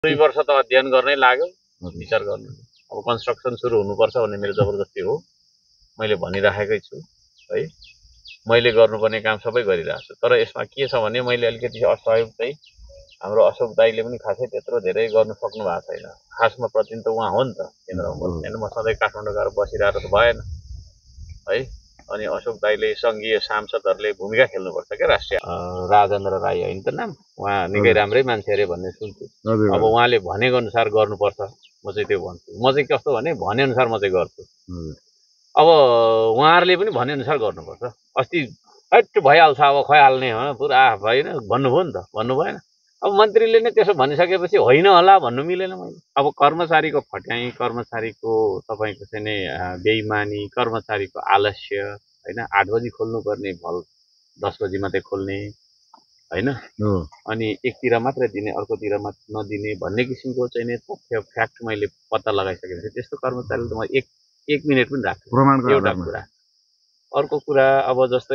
2 वर्ष त अध्ययन गर्नै लाग्यो विचार गर्नु अब कन्स्ट्रक्सन सुरु हुनुपर्छ भन्ने मेरो जबरजस्ती हो मैले भनिराखेकै छु है मैले गर्नुपर्ने काम सबै गरिरहेको छु तर यसमा के छ भने मैले अलिकति असहयोग चाहिँ हाम्रो अशोक दाइले पनि खासै त्यत्रो धेरै गर्न सक्नु भएको छैन खासमा प्रतिनिधि त उहाँ हो नि त केन्द्रमा हैन म सधैँ काठमाडौँ गएर बसिरहेर त भएन है अनि अशोक दाइले संघीय सांसदहरूले भूमिका खेल्नुपर्छ के राष्ट्रिय राजेन्द्र राई हैन त नाम उहाँ निकै राम्रै मान्छे अरे भन्ने सुन्छु अब उहाँले भनेको अनुसार गर्नुपर्छ म चाहिँ त्यो भन्छु म चाहिँ कस्तो भने भने अनुसार म चाहिँ गर्छु अब उहाँहरूले पनि भने अनुसार गर्नुपर्छ अस्ति हट भइहाल्छ अब खइहाल्ने हो पुरा भएन भन्नुभयो नि त भन्नु भएन अब मन्त्रीले नै त्यसो भनिसकेपछि होइन होला भन्नु मिलेन मैले अब कर्मचारीको फट्याइ कर्मचारीको तपाईको चाहिँ नि बेइमानी कर्मचारीको आलस्य हैन 8 बजी खोल्नु पर्ने भल 10 बजी मात्रै खोल्ने हैन अनि एकतिर मात्र दिने अर्कोतिर नदिने भन्ने किसिमको चाहिँ नि तथ्य फ्याक्ट मैले पत्ता लगाइसकेपछि त्यस्तो कर्मचारीले त म एक मिनेट पनि राख्छु एउटा कुरा अर्को कुरा अब जस्तै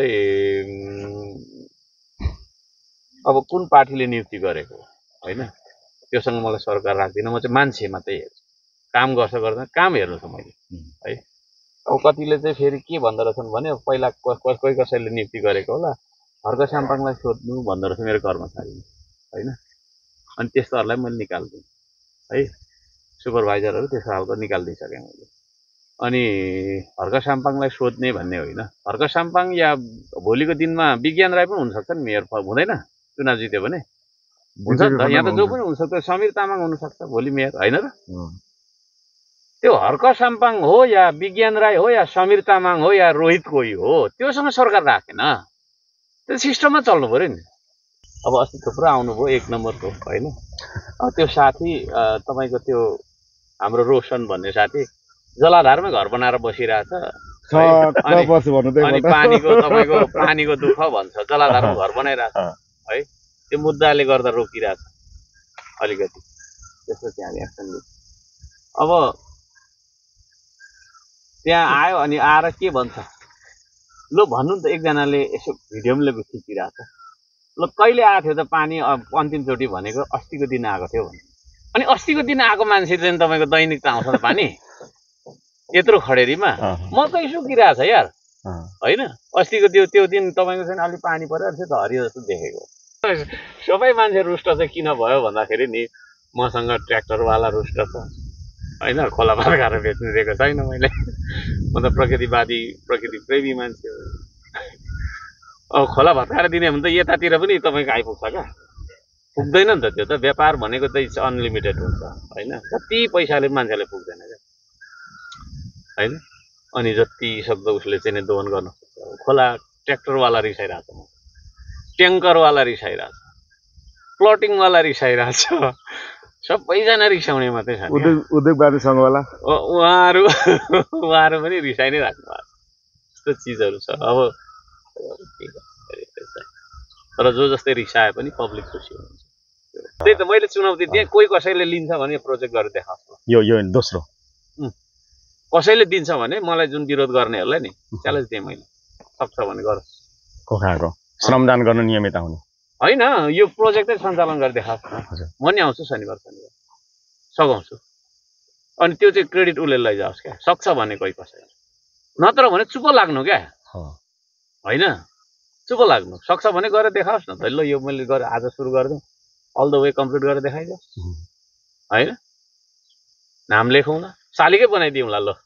अब कुन पार्टीले नियुक्ति गरेको हैन त्योसँग मलाई सरकार राख्दिन म चाहिँ मान्छे मात्रै हेर्छु काम गर्छ गर्दैन काम हेर्नु छ मैले है अब कतिले चाहिँ फेरि के भन्दो रहेछन् भने पहिला कोही कसैले नियुक्ति गरेको होला हर्क साम्पाङलाई सोध्नु भन्दो रहेछ मेरो कर्मचारी हैन अनि त्यस्तोहरुलाई मैले निकाल्दिए है सुपरभाइजरहरु त्यस्तो खालको निकाल्दिसके मैले अनि हर्क साम्पाङलाई सोध्ने भन्ने होइन हर्क साम्पाङ या भोलिको दिनमा विज्ञान राय पनि हुन सक्छ नि मेयर हुँदैन चुनाव जित्यो भने हुन्छ नि त यहाँ त जो पनि हुन सक्छ समीर तामाङ हुन सक्छ भोलि मेयर हैन र त्यो हर्क साम्पाङ हो या विज्ञान राय हो या समीर तामाङ हो या रोहित कोही हो त्योसँग सरकार राखेन त्यो सिस्टममा चल्नु पर्यो नि अब अस्ति थुप्रो आउनुभयो 1 नम्बरको हैन त्यो साथी तपाईको त्यो हाम्रो रोशन भन्ने साथी जलाधारमै घर बनाएर बसिरहेछ अनि पानीको तपाईको पानीको दुःख भन्छ जलाधारमा घर बनाइरहेछ है त्यो मुद्दाले गर्दा रोकिरहेछ अलिकति त्यसो त्यहाँ एक्सन लिन्छ अब त्यहाँ आयो अनि आएर के भन्छ ल भन्नु त एकजनाले यसो भिडियोले खिचिरहेछ ल कहिले आएको थियो त पानी अन्तिम चोटी भनेको अस्तिको दिन आएको थियो भने अनि अस्तिको दिन आएको मान्छे चाहिँ तपाईको दैनिक त आउँछ त पानी यत्रो खडेरीमा म कहीं सुकिरहेछ यार हैन अस्तिको त्यो दिन तपाईको चाहिँ अलि पानी परेर थियो त हरियो जस्तो देखेको सबै मान्छे रुष्ट चाहिँ किन भयो भन्दाखेरि नि मसँग ट्र्याक्टरवाला रुष्ट छ हैन खोला भर्काएर बेच्नु दिएको छैन मैले म त प्रकृतिवादी प्रकृति प्रेमी मान्छे हो अब खोला भर्काएर दिने भने त यतातिर पनि तपाईको आइपुग्छ क्या पुग्दैन नि त त्यो त व्यापार भनेको त अनलिमिटेड हुन्छ हैन कति पैसाले मान्छेले पुग्दैन क्या हैन अनि जति सक्दो उसले चाहिँ दोहन गर्न सक्छ खोला ट्र्याक्टरवाला रिसाइरहेछ ट्याङ्करवाला रिसाइरहेछ प्लटिङवाला रिसाइरहेछ सबैजना रिसाउने मात्रै छ उद्योगवादी संघवाला उहाँहरू पनि रिसाइ नै राख्नु भएको यस्तो चिजहरू छ अब तर जो जस्तै रिसाए पनि पब्लिक खुसी हुन्छ त्यही त मैले चुनौती दिएँ कोही कसैले लिन्छ भने प्रोजेक्ट गरेर देखाउँछ यो दोस्रो कसैले दिन्छ भने मलाई जुन विरोध गर्नेहरूलाई नि च्यालेन्ज दिएँ मैले सक्छ भने गर कोखाको श्रमदान गर्न नियमित आउने हैन यो प्रोजेक्टै सञ्चालन गरेर देखाउँछ म नि आउँछु शनिबार सघाउँछु अनि त्यो चाहिँ क्रेडिट उसले लैजाओस् क्या सक्छ भने कोही कसैले नत्र भने चुप लाग्नु क्या हैन चुप लाग्नु सक्छ भने गरेर देखाओस् न त ल यो मैले गरेर आज सुरु गर्दै अल द वे कम्प्लिट गरेर देखाइदियो हैन नाम लेखौँला सालिकै बनाइदिउँला ल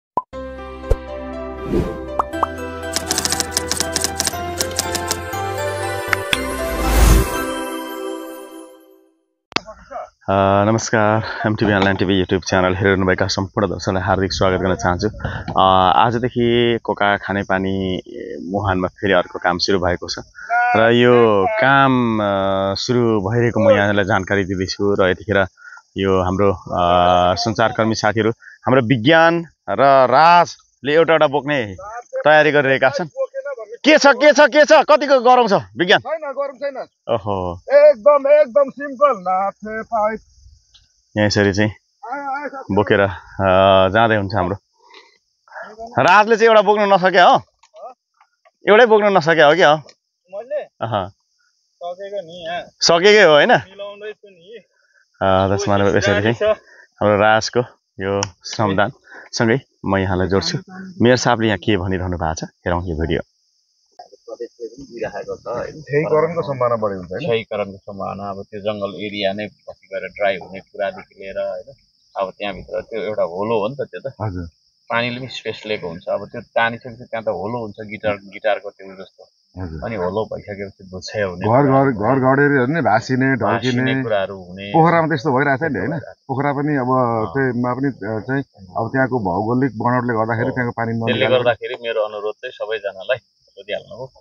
नमस्कार MTV online TV YouTube channel हेरिरहनुभएका सम्पूर्ण दर्शकलाई हार्दिक स्वागत गर्न चाहन्छु आजदेखि कोका खानेपानी मुहानमा फेरि अर्को काम सुरु भएको छ र यो काम सुरु भइरहेको म यहाँलाई जानकारी दिँदैछु र यतिखेर यो हाम्रो सञ्चारकर्मी साथीहरू हाम्रो विज्ञान र राजले एउटा बोक्ने तयारी गरिरहेका छन् के छ कतिको गरम छ विज्ञान छैन गरम छैन ओहो एकदम सिम्पल नाथे पाइप यहाँ यसरी चाहिँ बोकेर जाँदै हुन्छ हाम्रो राजले चाहिँ एउटा बोक्न नसके हो एउटै बोक्न नसके हो क्या मैले सकेको नि सकेकै हो हैन मिलाउँदै छु नि त्यसमा यसरी हाम्रो राजको यो श्रमदान सँगै म यहाँलाई जोड्छु। मेयर साहबले यहाँ के भनिरहनु भएको छ हेरौँ यो भिडियो। प्रदेशले पनि दिइराखेको छ होइन, क्षयीकरणको सम्भावना बढी हुन्छ हैन। क्षयीकरणको सम्भावना अब त्यो जङ्गल एरिया नै पछि गएर ड्राई हुने कुरादेखि लिएर होइन, अब त्यहाँभित्र त्यो एउटा होलो हो नि त, त्यो त हजुर पानीले पनि स्पेस लिएको हुन्छ। अब त्यो तानिसकेपछि त्यहाँ त होलो हुन्छ, गिटारको त्यो जस्तो, अनि होलो भइसकेपछि भुच्छे हुने, घर घडेरीहरू नै भासिने ढल्किने कुराहरू हुने। पोखरामा त्यस्तो भइरहेको छ नि होइन। पोखरा पनि अब त्यहीमा पनि चाहिँ अब त्यहाँको भौगोलिक बनोटले गर्दाखेरि त्यहाँको पानी त्यसले गर्दाखेरि मेरो अनुरोध चाहिँ सबैजनालाई बुझिहाल्नु हो,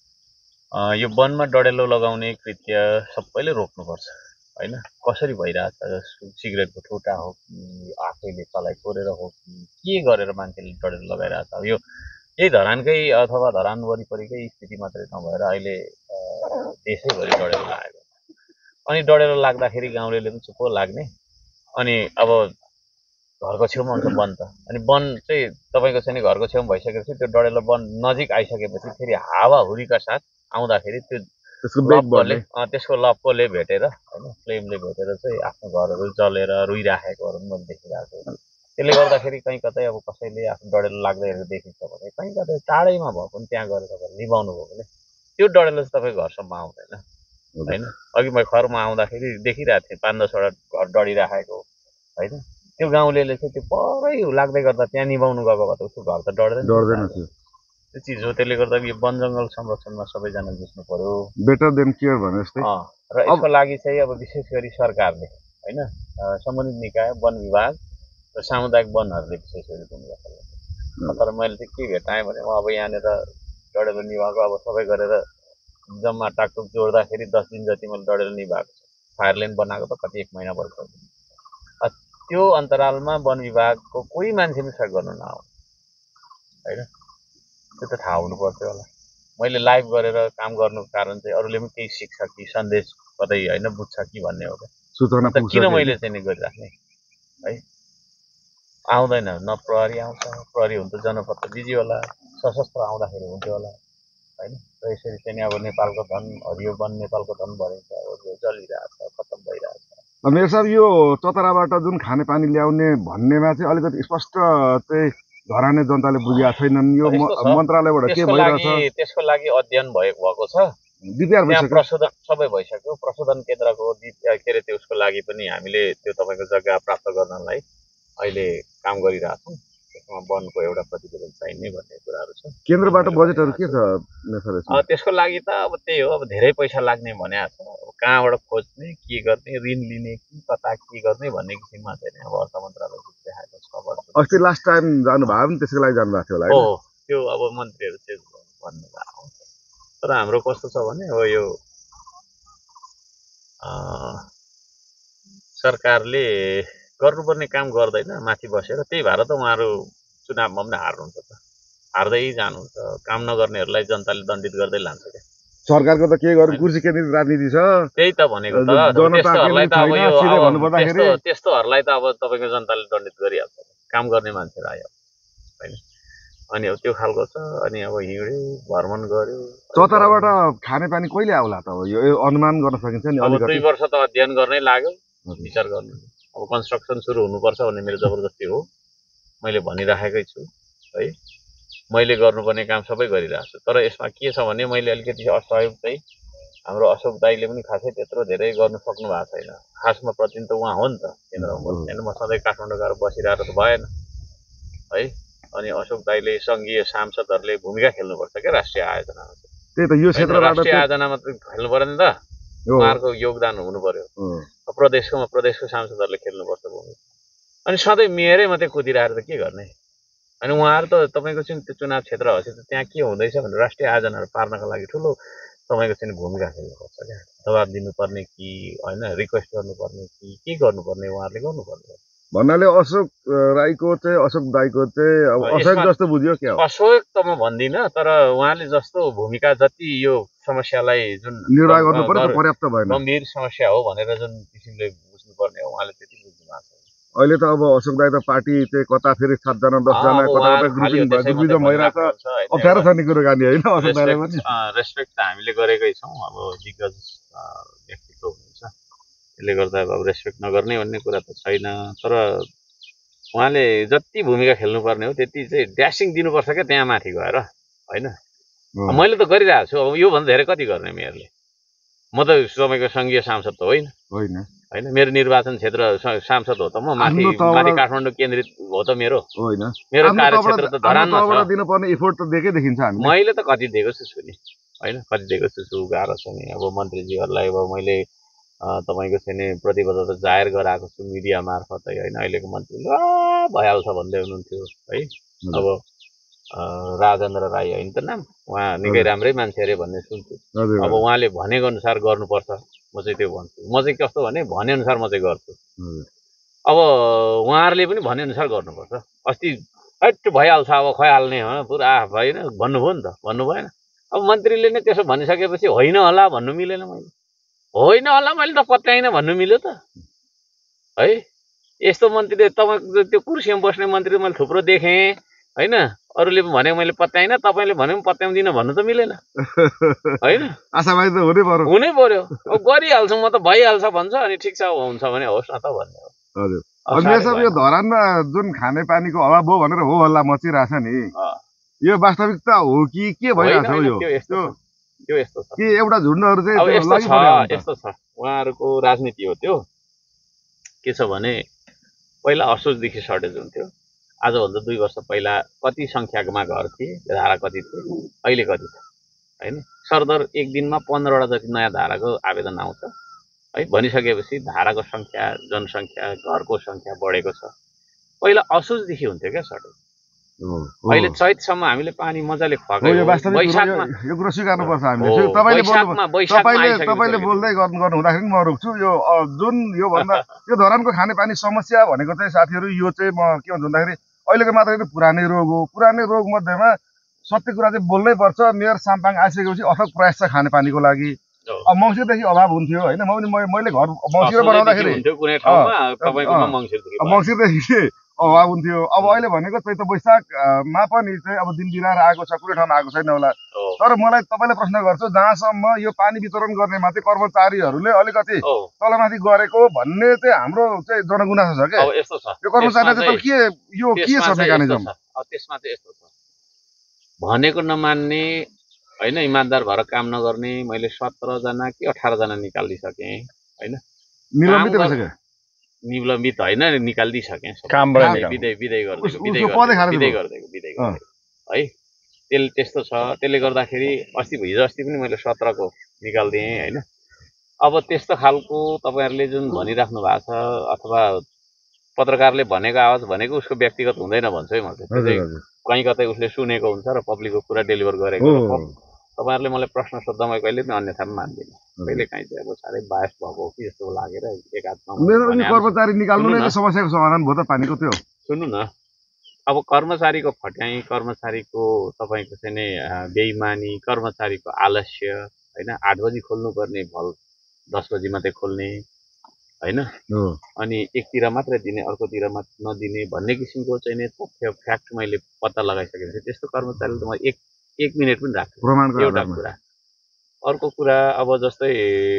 यो वनमा डडेलो लगाउने कृत्य सबैले रोक्नुपर्छ होइन। कसरी भइरहेछ, सिगरेटको ठुटा हो कि आफैले चलाइ कोरेर हो कि के गरेर मान्छेले डडेलो लगाइरहेछ। अब यो यही धरानकै अथवा धरान वरिपरिकै स्थिति मात्रै नभएर अहिले देशैभरि डडेलो लागेको, अनि डडेलो लाग्दाखेरि गाउँलेले पनि चुप्पो लाग्ने, अनि अब घरको छेउमा हुन्छ वन त, अनि वन चाहिँ तपाईँको चाहिँ घरको छेउमा भइसकेपछि त्यो डडेलो वन नजिक आइसकेपछि फेरि हावाहुरीका साथ आउँदाखेरि त्यो त्यसको लप्कोले भेटेर होइन, फ्लेमले भेटेर चाहिँ आफ्नो घरहरू जलेर रुइराखेकोहरू पनि मैले देखिरहेको छु। त्यसले गर्दाखेरि कहीँ कतै अब कसैले आफ्नो डडेलो लाग्दैहरू देखिन्छ भने कहीँ कतै टाढैमा भयो भने त्यहाँ गएर तपाईँले निभाउनु भयो भने त्यो डडेलो चाहिँ तपाईँको घरसम्म आउँदैन होइन। अघि म घरमा आउँदाखेरि देखिरहेको थिएँ 5-10वटा घर डढिराखेको होइन। त्यो गाउँलेले चाहिँ त्यो परै लाग्दै गर्दा त्यहाँ निभाउनु गएको भए त उसको घर त डढ्दैन थियो, त्यो चिज हो। त्यसले गर्दा यो वन जङ्गल संरक्षणमा सबैजना जुट्नु पर्यो, बेटर देन केयर भने जस्तै। र यसको लागि चाहिँ अब विशेष गरी सरकारले होइन, सम्बन्धित निकाय, वन विभाग र सामुदायिक वनहरूले विशेष गरी भूमिका खेल्नु। तर मैले चाहिँ के भेटाएँ भने अब यहाँनिर डडेलो निभाएको अब सबै गरेर जम्मा टाकटुक जोड्दाखेरि 10 दिन जति मैले डडेलो निभाएको छु। फायर लेन बनाएको त कति 1 महिना भइसक्यो। त्यो अन्तरालमा वन विभागको कोही मान्छे पनि सहयोग गर्नु नआउनु होइन, त्यो त थाहा हुनु पर्थ्यो होला। मैले लाइभ गरेर काम गर्नुको कारण चाहिँ अरूले पनि केही सिक्छ कि सन्देश कतै होइन बुझ्छ कि भन्ने हो क्या। सूचना त किन मैले चाहिँ नि गरिराख्ने है। आउँदैन न प्रहरी आउँछ, प्रहरी हुन्छ जनपत्र बिजी होला, सशस्त्र आउँदाखेरि हुन्थ्यो होला होइन। र यसरी चाहिँ अब नेपालको धन, हरियो वन नेपालको धन भनिन्छ, अब जलिरहेछ, खतम भइरहेछ। मेयर साहब यो चतराबाट जुन खानेपानी ल्याउने भन्नेमा चाहिँ अलिकति स्पष्ट चाहिँ धराने जनताले बुझेका छैनन्। यो मन्त्रालयबाट के भइरहेछ त्यसको लागि अध्ययन भएको छ, त्यहाँ प्रशोधन सबै भइसक्यो। प्रशोधन केन्द्रको के अरे त्यो उसको लागि पनि हामीले त्यो तपाईँको जग्गा प्राप्त गर्नलाई अहिले काम गरिरहेछौँ। त्यसमा वनको एउटा प्रतिवेदन चाहिने भन्ने कुराहरू छ। केन्द्रबाट बजेटहरू के छ त्यसको लागि त अब त्यही हो, अब धेरै पैसा लाग्ने भने छ। अब कहाँबाट खोज्ने, के गर्ने, ऋण लिने कि कता के गर्ने भन्ने किसिममा चाहिँ अब अर्थ मन्त्रालय देखाएको छ। अस्ति लास्ट टाइम जानुभयो भने त्यसको लागि जानुभएको थियो होला हो, त्यो अब मन्त्रीहरू चाहिँ भन्नुभएको। तर हाम्रो कस्तो छ भने हो यो सरकारले गर्नुपर्ने काम गर्दैन, माथि बसेर। त्यही भएर त उहाँहरू चुनावमा पनि हार्नुहुन्छ त, हार्दै जानुहुन्छ। काम नगर्नेहरूलाई जनताले दण्डित गर्दै लान्छ क्या। सरकारको त के गर्नु, कुर्सी केन्द्रित राजनीति छ। त्यही त भनेको त, त्यस्तोहरूलाई त अब यो त्यस्तोहरूलाई त अब तपाईँको जनताले दण्डित गरिहाल्छ, काम गर्ने मान्छेहरू आयो होइन। अनि अब त्यो खालको छ। अनि अब हिँड्यो, भ्रमण गर्यो। चतराबाट खानेपानी कहिले आउला त यो अनुमान गर्न सकिन्छ नि? अब 2 वर्ष त अध्ययन गर्नै लाग्यो, विचार गर्नु। अब कन्स्ट्रक्सन सुरु हुनुपर्छ भन्ने मेरो जबरजस्ती हो, मैले भनिराखेकै छु है। मैले गर्नुपर्ने काम सबै गरिरहेको छु। तर यसमा के छ भने मैले अलिकति असहयोग चाहिँ हाम्रो अशोक दाईले पनि खासै त्यत्रो धेरै गर्नु सक्नु भएको छैन। खासमा प्रतिनिधि त उहाँ हो नि त केन्द्रमा बस्ने, म सधैँ काठमाडौँ गएर बसिरहेर त भएन है। अनि अशोक दाईले सङ्घीय सांसदहरूले भूमिका खेल्नुपर्छ क्या राष्ट्रिय आयोजनामा। त्यही त यो क्षेत्रबाट राष्ट्रिय आयोजनामा त खेल्नु पर्यो नि त, उहाँहरूको योगदान हुनु पर्यो। प्रदेशको सांसदहरूले खेल्नुपर्छ भूमिका। अनि सधैँ मेयरै मात्रै कुदिरहेर त के गर्ने। अनि उहाँहरू त तपाईँको चाहिँ त्यो चुनाव क्षेत्र होस् त त्यहाँ के हुँदैछ भनेर राष्ट्रिय आयोजनाहरू पार्नका लागि ठुलो तपाईँको चाहिँ भूमिका खेल्नुपर्छ क्या। जवाब दिनुपर्ने कि होइन, रिक्वेस्ट गर्नुपर्ने कि के गर्नुपर्ने उहाँहरूले गर्नुपर्ने भन्नाले अशोक दाईको चाहिँ अब असहयोग जस्तो बुझ्यो क्या? असहयोग त म भन्दिनँ, तर उहाँले जस्तो भूमिका जति यो समस्यालाई जुन निर्वाह गर्नु पर्यो पर्याप्त भएन, गम्भीर समस्या हो भनेर जुन किसिमले बुझ्नुपर्ने हो उहाँले त्यति बुझ्नु भएको छ। अहिले त अब अशोक दाई त पार्टी चाहिँ कता फेरि 7 जना 10 जना कता ग्रुपिजम भइरहेको छ। अप्ठ्यारो छ नि कुराकानी होइन अशोक दाईले पनि। रेस्पेक्ट त हामीले गरेकै छौँ। अब दिग्गज व्यक्तित्व हुनुहुन्छ, त्यसले गर्दा अब रेस्पेक्ट नगर्ने भन्ने कुरा त छैन तर उहाँले जति भूमिका खेल्नुपर्ने हो त्यति चाहिँ ड्यासिङ दिनुपर्छ क्या त्यहाँ माथि गएर होइन मैले त गरिरहेको छु अब योभन्दा धेरै कति गर्ने मेयरले म त तपाईँको सङ्घीय सांसद त होइन होइन मेरो निर्वाचन क्षेत्र सांसद हो त म माथि माथि काठमाडौँ केन्द्रित हो त मेरो कार्यक्षेत्र त धरानमा छ दिनुपर्ने एफोर्ट त देखे देखिन्छ हामी मैले त कति दिएको छु नि होइन कति दिएको छु गाह्रो छ नि अब मन्त्रीजीहरूलाई अब मैले तपाईँको चाहिँ नि प्रतिबद्धता जाहेर गराएको छु मिडिया मार्फत होइन अहिलेको मन्त्रीले भइहाल्छ भन्दै हुनुहुन्थ्यो है अब राजेन्द्र राई होइन त नाम उहाँ निकै राम्रै मान्छे अरे भन्ने सुन्छु अब उहाँले भनेको अनुसार गर्नुपर्छ म चाहिँ त्यो भन्छु म चाहिँ कस्तो भने अनुसार म चाहिँ गर्छु अब उहाँहरूले पनि भने अनुसार गर्नुपर्छ अस्ति हट भइहाल्छ अब खुवाइहाल्ने हो पुरा भएन भन्नुभयो नि त भन्नु भएन अब मन्त्रीले नै त्यसो भनिसकेपछि होइन होला भन्नु मिलेन मैले होइन होला मैले त पत्याइनँ भन्नु मिल्यो त है यस्तो मन्त्रीले तपाईँको त्यो कुर्सीमा बस्ने मन्त्री मैले थुप्रो देखेँ होइन अरूले पनि भने मैले पत्याइनँ तपाईँले भने पनि पत्याउँदिनँ भन्नु त मिलेन होइन आशावादी त हुनै पर्यो अब गरिहाल्छौँ म त भइहाल्छ भन्छ अनि ठिक छ हुन्छ भने होस् न त भन्ने हो हजुर यो धरानमा जुन खानेपानीको अभाव भयो भनेर हो हल्ला मचिरहेछ नि यो वास्तविकता हो कि के भइरहेछ यो यस्तो छ के एउटा झुन्डहरू चाहिँ यस्तो छ उहाँहरूको राजनीति हो त्यो के छ भने पहिला असोजदेखि सर्टेज हुन्थ्यो आजभन्दा 2 वर्ष पहिला कति सङ्ख्यामा घर थिए धारा कति थिए अहिले कति छ होइन सरदर एक दिनमा 15वटा जति नयाँ धाराको आवेदन आउँछ है भनिसकेपछि धाराको सङ्ख्या जनसङ्ख्या घरको सङ्ख्या बढेको छ पहिला असोजदेखि हुन्थ्यो क्या सर्टेज अहिले चैतसम्म हामीले पानी मजाले खुवाएको यो कुरा स्वीकार्नुपर्छ हामीले तपाईँले बोल्दै गर्नु हुँदाखेरि म रोक्छु यो जुन यो भन्दा यो धरानको खानेपानी समस्या भनेको चाहिँ साथीहरू यो चाहिँ म के भन्छु भन्दाखेरि अहिलेको मात्र पुरानै रोग हो पुरानै रोग मध्येमा सत्य कुरा चाहिँ बोल्नै पर्छ मेयर साम्पाङ आइसकेपछि अथक प्रयास छ खानेपानीको लागि मङ्सिरदेखि अभाव हुन्थ्यो होइन मैले घर मङ्सिर बनाउँदाखेरि मङ्सिरदेखि अभाव हुन्थ्यो अब अहिले भनेको चैत वैशाखमा पनि चाहिँ अब दिन बिराएर आएको छ कुनै ठाउँमा आएको छैन होला तर मलाई तपाईँलाई प्रश्न गर्छु जहाँसम्म यो पानी वितरण गर्ने माथि कर्मचारीहरूले अलिकति तलमाथि गरेको भन्ने चाहिँ हाम्रो चाहिँ जनगुनासो छ क्या यो कर्मचारीलाई चाहिँ यो के छ मेकानिजम त्यसमा चाहिँ यस्तो छ भनेको नमान्ने होइन इमान्दार भएर काम नगर्ने मैले 17 जना कि 18 जना निकालिदिसकेँ होइन निलम्बित होइन निकालिदिइसकेँ विदै गरिदिएको है त्यस्तो छ त्यसले गर्दाखेरि हिजो अस्ति पनि मैले 17 को निकालिदिएँ होइन अब त्यस्तो खालको तपाईँहरूले जुन भनिराख्नु भएको छ अथवा पत्रकारले भनेको आवाज भनेको उसको व्यक्तिगत हुँदैन भन्छु है म चाहिँ कहीँ कतै उसले सुनेको हुन्छ र पब्लिकको कुरा डेलिभर गरेको तपाईँहरूले मलाई प्रश्न सोद्धा म कहिले पनि अन्यथा पनि मान्दिनँ कहिले काहीँ चाहिँ अब साह्रै बायस भएको हो कि जस्तो लागेर कर्मचारी निकाल्नु नै समस्याको समाधान भयो त पानीको त्यो सुन्नु न अब कर्मचारीको फट्याइ कर्मचारीको तपाईँको चाहिँ नि बेइमानी कर्मचारीको आलस्य होइन 8 बजी खोल्नुपर्ने भल 10 बजी मात्रै खोल्ने होइन अनि एकतिर मात्रै दिने अर्कोतिर नदिने भन्ने किसिमको चाहिँ नि तथ्य फ्याक्ट मैले पत्ता लगाइसकेपछि त्यस्तो कर्मचारीले त म एक मिनट पनि राख्छु एउटा कुरा अर्को कुरा अब जस्तै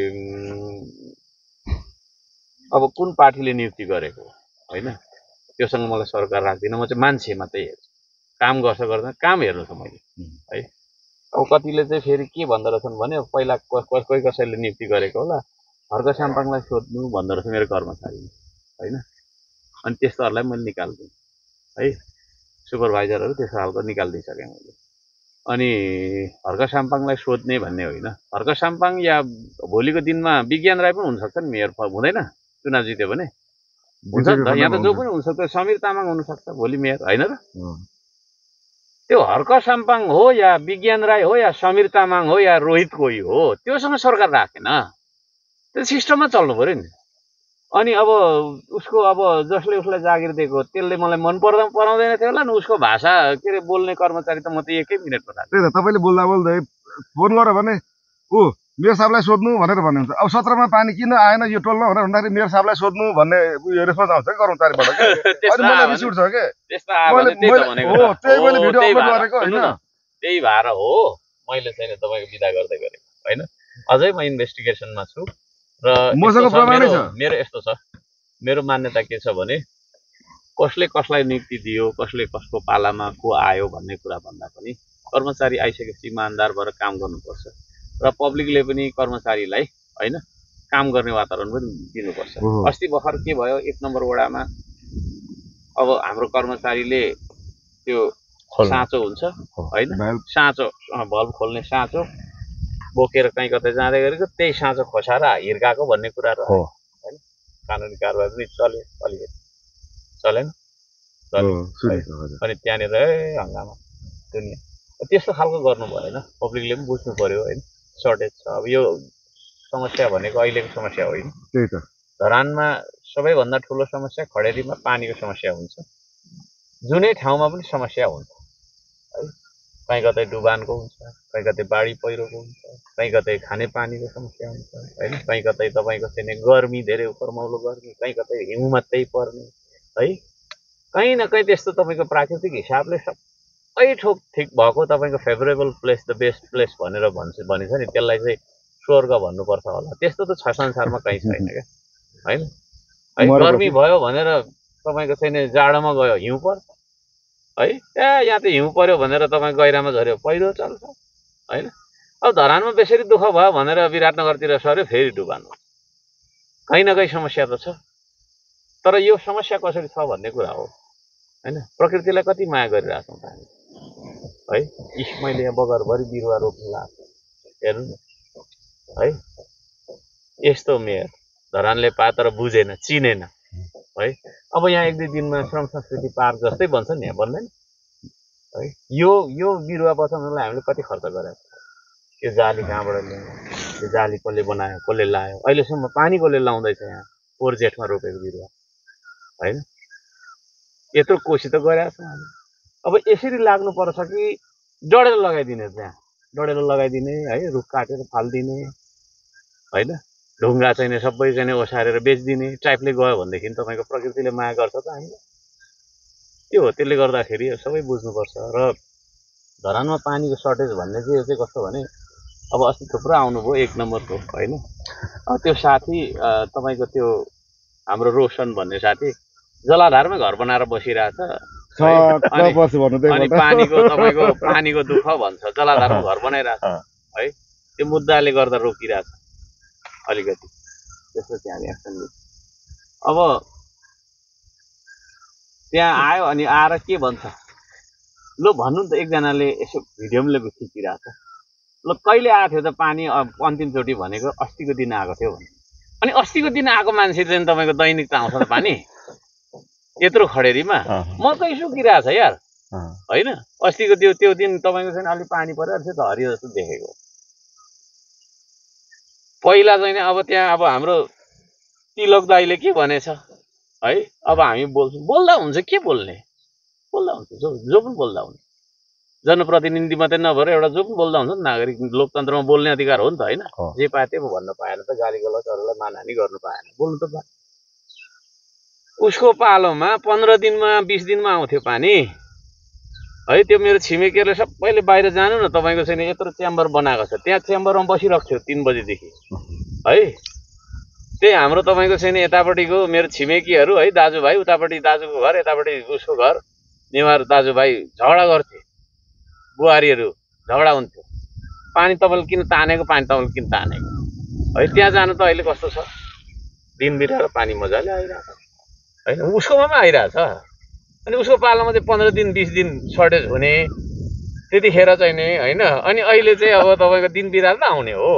अब कुन पार्टीले नियुक्ति गरेको होइन त्योसँग मलाई सरकार राख्दिनँ म चाहिँ मान्छे मात्रै हेर्छु काम गर्छ गर्दैन काम हेर्नु छ मैले है अब कतिले चाहिँ फेरि के भन्दो रहेछन् भने पहिला कोही कसैले नियुक्ति गरेको होला हर्क साम्पाङलाई सोध्नु भन्दो रहेछ मेरो कर्मचारी होइन अनि त्यस्तोहरूलाई मैले निकाल्दिएँ है सुपरभाइजरहरू त्यस्तो खालको निकालिदिइसकेँ मैले अनि हर्क साम्पाङलाई सोध्ने भन्ने होइन हर्क साम्पाङ या भोलिको दिनमा विज्ञान राई पनि हुनसक्छ नि मेयर हुँदैन चुनाव जित्यो भने हुन्छ नि त यहाँ त जो पनि हुनसक्छ समीर तामाङ हुनसक्छ भोलि मेयर होइन र त्यो हर्क साम्पाङ हो या विज्ञान राई हो या समीर तामाङ हो या रोहित कोही हो त्योसँग सरकार राखेन त्यो सिस्टममा चल्नु पऱ्यो नि अनि अब उसको अब जसले उसलाई जागिर दिएको त्यसले मलाई मन पराउँदैन थियो होला नि उसको भाषा के अरे बोल्ने कर्मचारी त म त 1 मिनेटमा राख्छु त्यही त तपाईँले बोल्दा बोल्दै फोन गर भने मेयर साहबलाई सोध्नु भनेर भन्नुहुन्छ अब 17 मा पानी किन आएन यो टोलमा भनेर भन्दाखेरि मेयर साहबलाई सोध्नु भन्ने उयो रेस्पोन्स आउँछ कि कर्मचारीबाट अनि मलाई रिस उठ्छ के मैले भिडियो अपलोड गरेको हैन त्यही भएर हो मैले चाहिँ तपाईको बिदा गर्दै गरेको हैन अझै म इन्भेस्टिगेसनमा छु र मसँग प्रमाणै छ। मेरो यस्तो छ, मेरो मान्यता के छ भने कसले कसलाई नियुक्ति दियो, कसले कसको पालामा को आयो भन्ने कुरा भन्दा पनि कर्मचारी आइसकेपछि इमान्दार भएर काम गर्नुपर्छ र पब्लिकले पनि कर्मचारीलाई हैन काम गर्ने वातावरण पनि दिनुपर्छ। अस्ति भर्खर के भयो, 1 नम्बर वडामा अब हाम्रो कर्मचारीले त्यो साँचो हुन्छ हैन, साँचो बल्ब खोल्ने साँचो बोकेर कहीँ कतै जाँदै गरेको, त्यही साँचो खोसाएर हिर्काएको भन्ने कुरा रह्यो हैन। कानुनी कारबाही पनि चल्यो, अलिकति चलेन, अनि त्यहाँनिर हङ्गामा दुनियाँ त्यस्तो खालको गर्नु भएन। पब्लिकले पनि बुझ्नु पर्यो होइन, सर्टेज छ। अब यो समस्या भनेको अहिलेको समस्या होइन। त्यही त धरानमा सबैभन्दा ठुलो समस्या खडेरीमा पानीको समस्या हुन्छ, जुनै ठाउँमा पनि समस्या हुन्छ है। कहीँ कतै डुबानको हुन्छ, कहीँ कतै बाढी पहिरोको हुन्छ, कहीँ कतै खानेपानीको समस्या हुन्छ होइन, कहीँ कतै तपाईँको चाहिँ गर्मी धेरै उपरमौलो गर्मी, कहीँ कतै हिउँ मात्रै पर्ने है, कहीँ न कहीँ त्यस्तो तपाईँको प्राकृतिक हिसाबले सबै ठोक ठिक भएको तपाईँको favourable place the best place भनेर भनिन्छ नि, त्यसलाई चाहिँ स्वर्ग भन्नुपर्छ होला। त्यस्तो त छ संसारमा कहीँ छैन क्या होइन है। गर्मी भयो भनेर तपाईँको चाहिँ जाडोमा गयो हिउँ पर्छ है, यहाँ त हिउँ पर्यो भनेर तपाईँ गहिरामा झऱ्यो पहिरो चल्छ होइन। अब धरानमा बेसरी दुःख भयो भनेर विराटनगरतिर सर्यो फेरि डुबानु, कहीँ न कहीँ समस्या त छ। तर यो समस्या कसरी छ भन्ने कुरा हो होइन। प्रकृतिलाई कति माया गरिरहेछौँ त हामी है। मैले यहाँ बगरभरि बिरुवा रोप्नु लाग्छ हेर्नु न है। यस्तो मेयर धरानले पाए तर बुझेन, चिनेन है। अब यहाँ 1-2 दिनमा श्रम संस्कृति पार्क जस्तै बन्छ नि, यहाँ बन्दैन है। यो बिरुवा बचाउनलाई हामीले कति खर्च गरेको, यो जाली कहाँबाट ल्यायो, यो जाली कसले बनायो, कसले लायो, अहिलेसम्म पानी कसले लाउँदैछ यहाँ पोहोर जेठमा रोपेको बिरुवा होइन। यत्रो कोसिस त गरिरहेको छौँ हामी। अब यसरी लाग्नुपर्छ कि डढेर लगाइदिने, त्यहाँ डढेर लगाइदिने है, रुख काटेर फालिदिने होइन, ढुङ्गा चाहिँ सबै चाहिँ ओसारेर बेचिदिने टाइपले गयो भनेदेखि तपाईँको प्रकृतिले माया गर्छ त हामीलाई, त्यो हो। त्यसले गर्दाखेरि सबै बुझ्नुपर्छ। र धरानमा पानीको सर्टेज भन्ने चाहिँ कस्तो भने अब अस्ति थुप्रो आउनुभयो 1 नम्बरको होइन, त्यो साथी तपाईँको त्यो हाम्रो रोशन भन्ने साथी जलाधारमै घर बनाएर बसिरहेछ अनि पानीको तपाईँको पानीको दुःख भन्छ, जलाधारमा घर बनाइरहेछ है। त्यो मुद्दाले गर्दा रोकिरहेछ अलिकति, त्यसपछि हामी एक्सन लिन्छौँ। अब त्यहाँ आयो अनि आएर के भन्छ ल भन्नु त, एकजनाले यसो भिडियो पनि खिचिरहेछ, ल कहिले आएको थियो त पानी अन्तिमचोटि भनेको अस्तिको दिन आएको थियो भने। अनि अस्तिको दिन आएको मान्छे चाहिँ तपाईँको दैनिक त आउँछ त पानी यत्रो खडेरीमा, मकै सुकिरहेछ यार होइन। अस्तिको त्यो दिन तपाईँको चाहिँ अलि पानी परेर चाहिँ त हरियो जस्तो देखेको। पहिला चाहिँ अब त्यहाँ अब हाम्रो तिलक दाईले के भनेछ है, अब हामी बोल्छौँ, बोल्दा हुन्छ, के बोल्ने, बोल्दा हुन्छ, जो पनि बोल्दा हुन्छ। जनप्रतिनिधि मात्रै नभएर एउटा जो पनि बोल्दा हुन्छ नि, नागरिक लोकतन्त्रमा बोल्ने अधिकार हो नि त होइन। जे पाए त्यो भन्न पाएन त, गाली गलौज अरूलाई मानहानि गर्नु पाएन, बोल्नु त पाएन। उसको पालोमा 15 दिनमा 20 दिनमा आउँथ्यो पानी है। त्यो मेरो छिमेकीहरूले सबैले बाहिर जानु न, तपाईँको छैन यत्रो च्याम्बर बनाएको छ, त्यहाँ च्याम्बरमा बसिरहेको थियो 3 बजेदेखि है। त्यही हाम्रो तपाईँको छैन यतापट्टिको मेरो छिमेकीहरू है, दाजुभाइ, उतापट्टि दाजुको घर, यतापट्टि उसको घर, नेवार दाजुभाइ झगडा गर्थे, बुहारीहरू झगडा हुन्थ्यो, पानी तपाईँले किन तानेको, पानी तपाईँले किन तानेको है। त्यहाँ जानु त अहिले कस्तो छ, दिन बिराएर पानी मजाले आइरहेछ होइन, उसकोमा पनि आइरहेछ। अनि उसको पालामा चाहिँ 15 दिन 20 दिन सर्टेज हुने, त्यतिखेर चाहिँ नि होइन। अनि अहिले चाहिँ अब तपाईँको दिन बिराएर त आउने हो।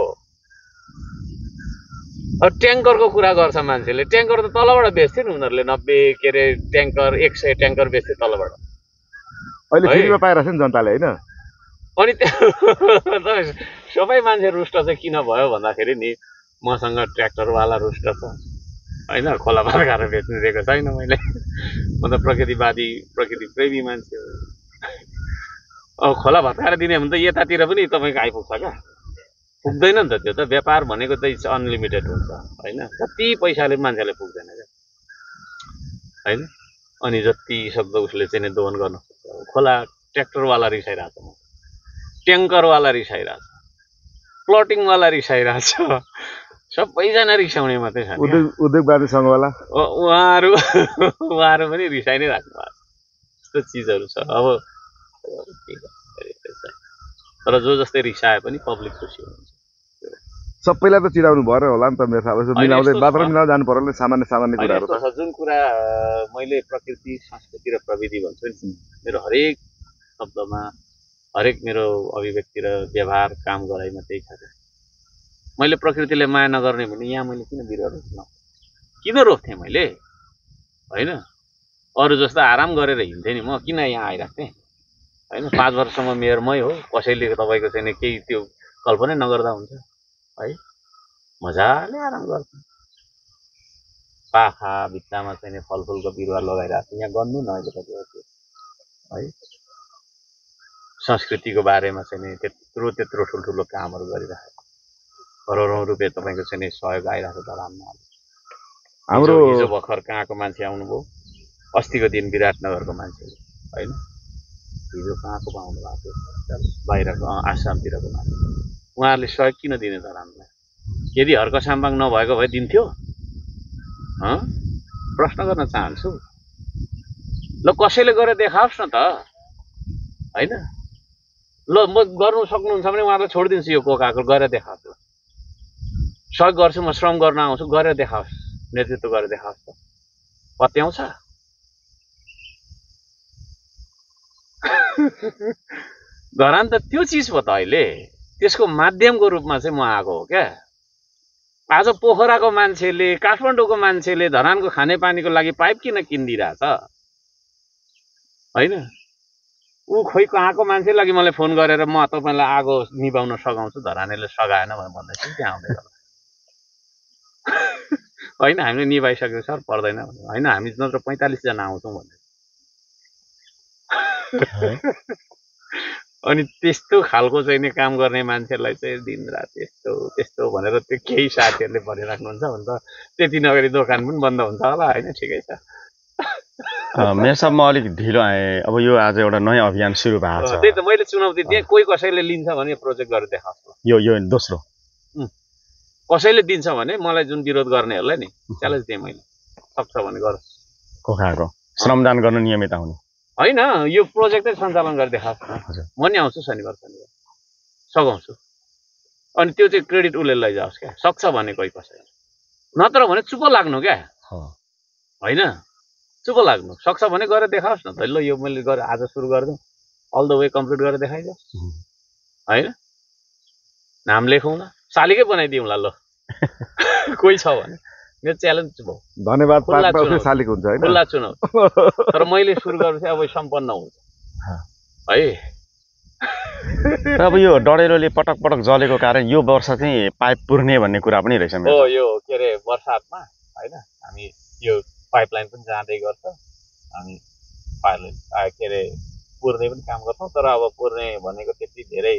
अब ट्याङ्करको कुरा गर्छ मान्छेले, ट्याङ्कर त तलबाट बेच्थ्यो नि उनीहरूले, 90 के अरे ट्याङ्कर 100 ट्याङ्कर बेच्थ्यो तलबाट, अहिले फ्रीमा पाइरहेछ नि जनताले होइन। अनि सबै मान्छे रुष्ट चाहिँ किन भयो भन्दाखेरि नि, मसँग ट्र्याक्टरवाला रुष्ट छ होइन, खोला भत्काएर बेच्नु दिएको छैन मैले, म त प्रकृतिवादी प्रकृति प्रेमी मान्छे हो। अब खोला भत्काएर दिने भने त यतातिर पनि तपाईँको आइपुग्छ क्या, पुग्दैन नि त। त्यो त व्यापार भनेको चाहिँ अनलिमिटेड हुन्छ होइन, कति पैसाले मान्छेले पुग्दैन क्या होइन। अनि जति सक्दो उसले चाहिँ दोहन गर्न सक्छ। खोला ट्र्याक्टरवाला रिसाइरहेछ, ट्याङ्करवाला रिसाइरहेछ, प्लटिङवाला रिसाइरहेछ सबैजना रिसाउने मात्रै छ उद्योगवादी सङ्घवाला उहाँहरू पनि रिसाइ नै राख्नु भएको यस्तो चिजहरू छ। अब तर जो जस्तै रिसाए पनि पब्लिक खुसी हुन्छ। सबैलाई त चिराउनु भएर होला नि त मेरो साहब, मिलाउँदै बाटो मिलाउँदै जानु पर्यो नि सामान्य कुराहरू त। जुन कुरा मैले प्रकृति संस्कृति र प्रविधि भन्छु नि, मेरो हरेक शब्दमा हरेक मेरो अभिव्यक्ति र व्यवहार काम गराइमा त्यही छ। मैले प्रकृतिले माया नगर्ने भने यहाँ मैले किन बिरुवा रोप्न, किन रोप्थेँ मैले होइन? अरू जस्तो आराम गरेर हिँड्थेँ नि, म किन यहाँ आइराख्थेँ होइन? 5 वर्षसम्म मेयर मै हो, कसैले तपाईँको चाहिँ केही त्यो कल्पनै नगर्दा हुन्छ है। मजाले आराम गर्थेँ, पाखा भित्तामा चाहिँ फलफुलको बिरुवा लगाइरहेको थिएँ। यहाँ गर्नु न अहिले कति है। संस्कृतिको बारेमा चाहिँ त्यत्रो ठुल्ठुलो कामहरू गरिरहेको, करोडौँ रुपियाँ तपाईँको चाहिँ सहयोग आइरहेको धरानमा। हाम्रो हिजो भर्खर कहाँको मान्छे आउनुभयो, अस्तिको दिन विराटनगरको मान्छे होइन, हिजो कहाँको आउनु भएको थियो, बाहिरको आसामतिरको मान्छे। उहाँहरूले सहयोग किन दिने धरानलाई? यदि हर्क साम्बाङ नभएको भए दिन्थ्यो? प्रश्न गर्न चाहन्छु। ल कसैले गरेर देखाओस् न त होइन? ल म गर्नु सक्नुहुन्छ भने उहाँलाई छोडिदिन्छु यो कोकाको, गरेर देखाओस्। ल सहयोग गर्छु, म श्रम गर्न आउँछु, गरेर देखाओस्, नेतृत्व गरेर देखाओस् त पत्याउँछ? धरान त त्यो चिज भयो त अहिले, त्यसको माध्यमको रूपमा चाहिँ म आएको हो क्या। आज पोखराको मान्छेले, काठमाडौँको मान्छेले धरानको खानेपानीको लागि पाइप किन किनिदिरहेछ होइन? ऊ खोइ कहाँको मान्छे लागि मलाई फोन गरेर म तपाईँलाई आगो निभाउन सघाउँछु, धरानेले सघाएन भनेर भन्दैछु, त्यहाँ आउँदै होला होइन? हामीले निभाइसक्यो सर, पर्दैन होइन, हामी नत्र 45 जना आउँछौँ भन्दै। अनि त्यस्तो खालको चाहिँ नि काम गर्ने मान्छेलाई चाहिँ दिनरात त्यस्तो भनेर त्यो केही साथीहरूले भनिराख्नुहुन्छ भने त त्यति नगरी दोकान पनि बन्द हुन्छ होला होइन? ठिकै छ। मेरो साहब म अलिक ढिलो आएँ। अब यो आज एउटा नयाँ अभियान सुरु भएको छ, त्यही त मैले चुनौती दिएँ। कोही कसैले लिन्छ भने प्रोजेक्ट गरेर देखाउँछ। यो दोस्रो कसैले दिन्छ भने मलाई जुन विरोध गर्नेहरूलाई नि च्यालेन्ज दिएँ मैले, सक्छ भने गर। कोखाको श्रमदान गर्नु नियमित आउने होइन, यो प्रोजेक्टै सञ्चालन गरेर देखाओस्। म नि आउँछु शनिबार सघाउँछु। अनि त्यो चाहिँ क्रेडिट उसले लैजाओस् क्या, सक्छ भने कोही कसैले। नत्र भने चुप लाग्नु क्या होइन? चुप लाग्नु, सक्छ भने गरेर देखाओस् न त। ल यो मैले गरेँ, आज सुरु गरिदिउँ, अल द वे कम्प्लिट गरेर देखाइदियोस् होइन? नाम लेखौँ न, शालिकै बनाइदिउँला ल कोही छ भने। मेरो च्यालेन्ज भयो। धन्यवाद। शालिक हुन्छ होइन, खुल्ला चुनाव। तर मैले सुरु गरेर चाहिँ अब सम्पन्न हुन्छ है। अब यो डढेलोले पटक पटक जलेको कारण यो वर्ष चाहिँ पाइप पुर्ने भन्ने कुरा पनि रहेछ। हो, यो के अरे बर्सातमा होइन, हामी यो पाइपलाइन पनि जाँदै गर्छ, हामी पाइपलाइन के अरे पुर्ने पनि काम गर्छौँ। तर अब पुर्ने भनेको त्यति धेरै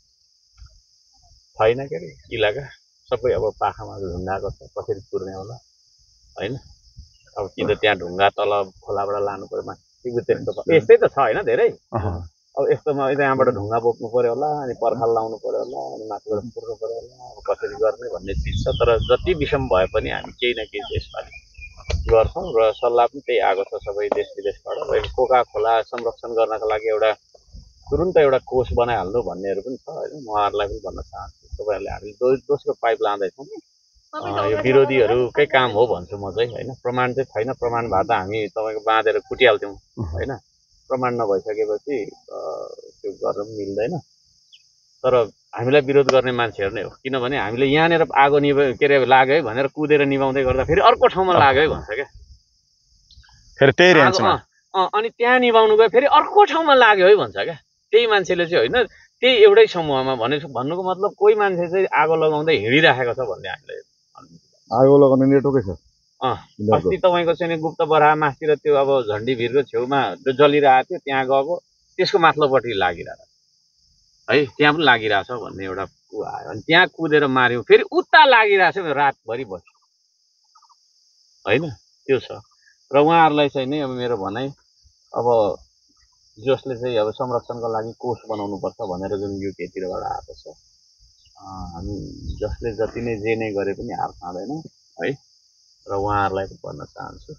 छैन के अरे, इलाका सबै अब पाखामा ढुङ्गाको छ, कसरी पुर्ने होला होइन? अब कि त त्यहाँ ढुङ्गा तल खोलाबाट लानु पर्यो माथि, यस्तै त छ होइन धेरै। अब यस्तोमा यहाँबाट ढुङ्गा बोक्नु पर्यो होला, अनि पर्खाल लाउनु पर्यो होला, अनि माथिबाट पुर्नु पर्यो होला, अब कसरी गर्ने भन्ने चिज छ। तर जति विषम भए पनि हामी केही न केही यसपालि गर्छौँ र सल्लाह पनि त्यही आएको छ सबै देश विदेशबाट। कोका खोला संरक्षण गर्नका लागि एउटा तुरुन्त एउटा कोष बनाइहाल्नु भन्नेहरू पनि छ होइन? म उहाँहरूलाई पनि भन्न चाहन्छु, तपाईँहरूले हामी दोस्रो पाइप लाँदैछौँ, यो विरोधीहरूकै काम हो भन्छु म चाहिँ होइन? प्रमाण चाहिँ छैन, प्रमाण भए त हामी तपाईँको बाँधेर कुटिहाल्थ्यौँ होइन? प्रमाण नभइसकेपछि त्यो गर्न पनि मिल्दैन। तर हामीलाई विरोध गर्ने मान्छेहरू नै हो, किनभने हामीले यहाँनिर आगो के अरे लाग्यो है भनेर कुदेर निभाउँदै गर्दा फेरि अर्को ठाउँमा लाग्यो है भन्छ क्या, फेरि त्यही रेन्जमा। अनि त्यहाँ निभाउनु गयो फेरि अर्को ठाउँमा लाग्यो है भन्छ क्या। त्यही मान्छेले चाहिँ होइन, त्यही एउटै समूहमा भन्नुको मतलब कोही मान्छे चाहिँ आगो लगाउँदै हिँडिराखेको छ भन्ने हामीले आगो लगाउने नेटवर्कै छ। अस्ति तपाईँको चाहिँ गुप्त बराहा मासतिर त्यो अब झन्डी भिरको छेउमा जलिरहेको थियो, त्यहाँ गएको त्यसको माथिल्लोपट्टि लागिरहेको है, त्यहाँ पनि लागिरहेछ भन्ने एउटा ऊ आयो। अनि त्यहाँ कुदेर मार्यौँ, फेरि उता लागिरहेछ, रातभरि बस्यो होइन? त्यो छ। र उहाँहरूलाई चाहिँ नि अब मेरो भनाइ, अब जसले चाहिँ अब संरक्षणको लागि कोष बनाउनुपर्छ भनेर जुन युकेतिरबाट आएको छ, हामी जसले जति नै जे नै गरे पनि हार खाँदैनौँ है र उहाँहरूलाई पनि भन्न चाहन्छु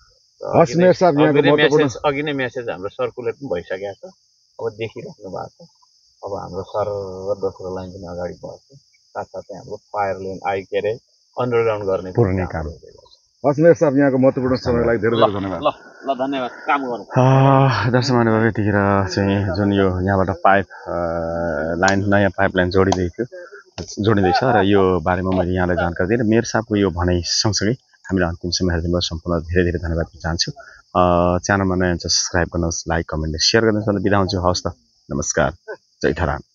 अघि नै मेसेज हाम्रो सर्कुलेट पनि भइसकेको छ अब देखिराख्नु भएको छ अब हाम्रो सर र दोस्रो लाइन पनि अगाडि बढ्छ साथसाथै हाम्रो फायर लेन के अरे अन्डरग्राउन्ड गर्ने पुर्ने काम हस् मेयर साहब यहाँको महत्त्वपूर्ण समयलाई धेरै धेरै धन्यवाद ल धन्यवाद काम गर्नु दर्शक महानुभाव यतिखेर चाहिँ जुन यो यहाँबाट पाइप लाइन नयाँ पाइप लाइन जोडिँदैछ र यो बारेमा मैले यहाँलाई जानकारी दिएँ र मेयर साहबको यो भनाइ सँगसँगै हामीले अन्तिम समय हेरिदिनु सम्पूर्ण धेरै धेरै धन्यवाद दिन चाहन्छु च्यानलमा नयाँ सब्सक्राइब गर्नुहोस् लाइक कमेन्ट सेयर गर्नुहोस् भनेर बिदा हुन्छु हवस् त नमस्कार जय थरान